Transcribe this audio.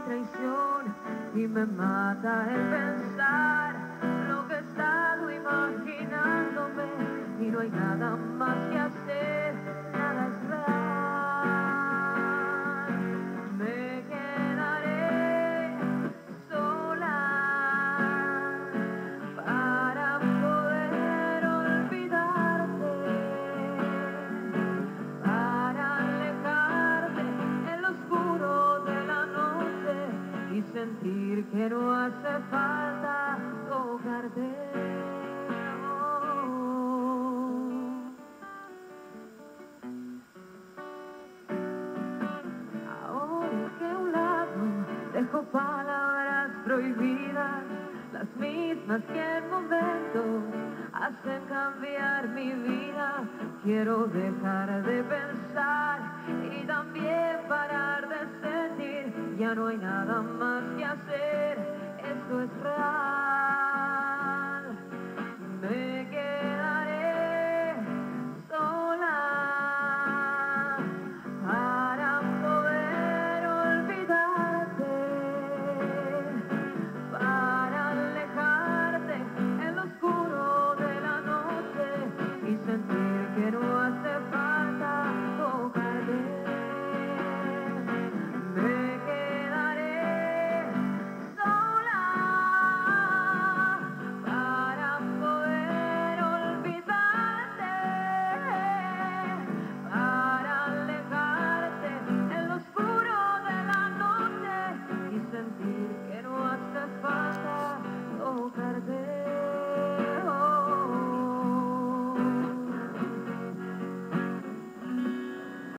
traición y me mata el pensar lo que he estado imaginándome y no hay nada más que hacer, nada es real. Me quedaré sola para poder olvidarte, para alejarte en lo oscuro de la noche y sentir que no hace falta tocarte. Ahora que a un lado dejo palabras prohibidas, las mismas que en momentos hacen cambiar mi vida. Quiero dejar de pensar y también parar de sentir. Ya no hay nada más que hacer, esto es real.